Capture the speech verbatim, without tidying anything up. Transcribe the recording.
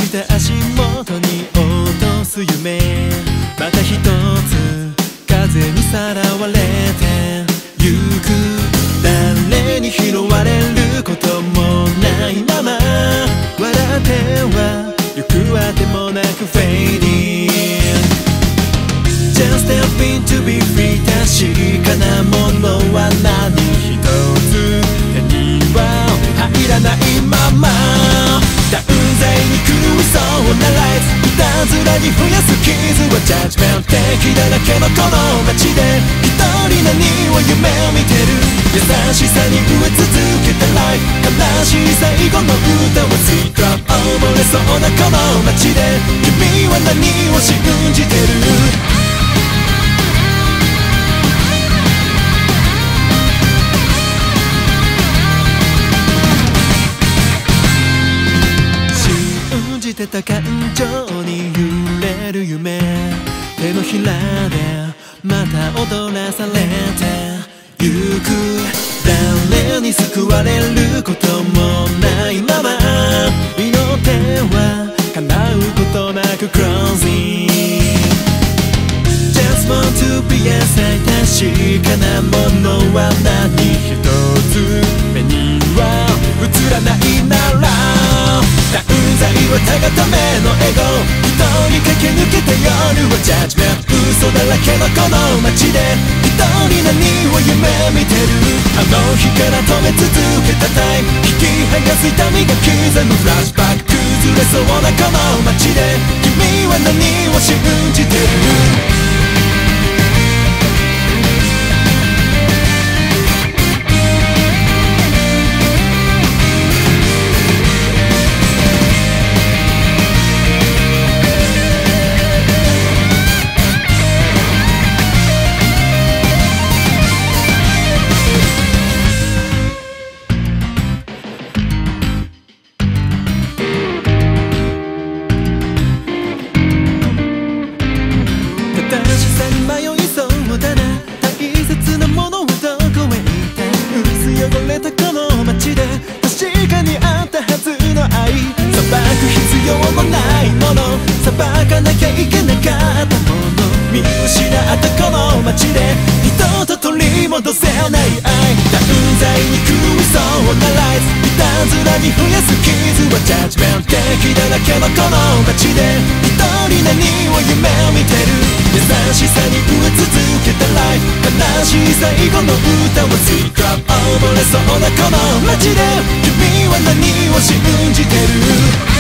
した足元に落とす夢、また一つ風にさらわれてゆく。誰に拾われることもないまま笑っては行くあてもなく Fading Just step into be free 確かなものは何一つ手には入らないまま断罪に狂いそうなライフ、いたずらに増やす傷はジャッジメント的だらけのこの街で一人何を夢見てる。優しさに飢え続けたライフ、悲しい最後の歌はスイートラップ溺れそうなこの街で君は何を信じてる。信じてた感情に揺れる夢、手のひらでまた踊らされてゆく。誰に救われることもないまま祈っては叶うことなく Closing Just want to be a sign 確かなものは何一つ目には映らないなら断罪はたがためのエゴ、一人駆け抜けた夜はジャッジメント嘘だらけのこの街で一人何を夢見てる。あの日から止め続けたタイム、引き剥がす痛みが刻むフラッシュバック、崩れそうなこの街で君は何を信じてる。裁かなきゃいけなかったもの、見失ったこの街で二度と取り戻せない愛、断罪に狂いそうなライフ、いたずらに増やす傷はジャッジメント的だらけのこの街で一人何を夢見てる。優しさに飢え続けたライフ、悲しい最後の歌はスイートラップ溺れそうなこの街で君は何を信じてる。